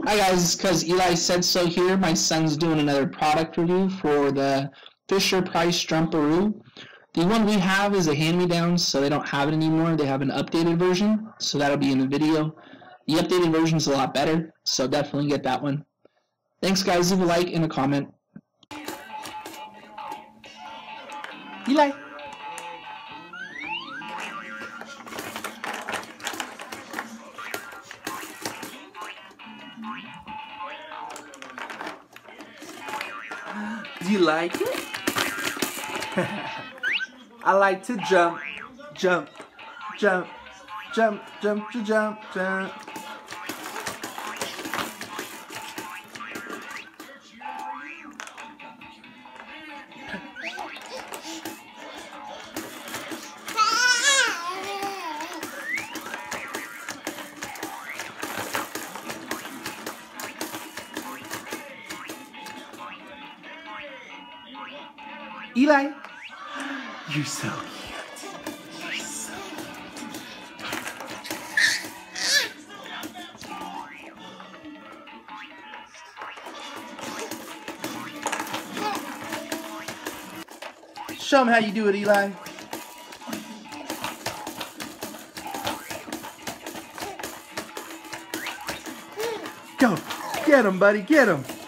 Hi guys, it's because Eli Said So here. My son's doing another product review for the Fisher-Price Jumperoo. The one we have is a hand-me-down, so they don't have it anymore. They have an updated version, so that'll be in the video. The updated version is a lot better, so definitely get that one. Thanks guys, leave a like and a comment. Eli! Do you like it? I like to jump, jump, jump, jump, jump, jump, jump. Eli, you're so cute. You're so cute. Show him how you do it, Eli. Go, get him, buddy, get him.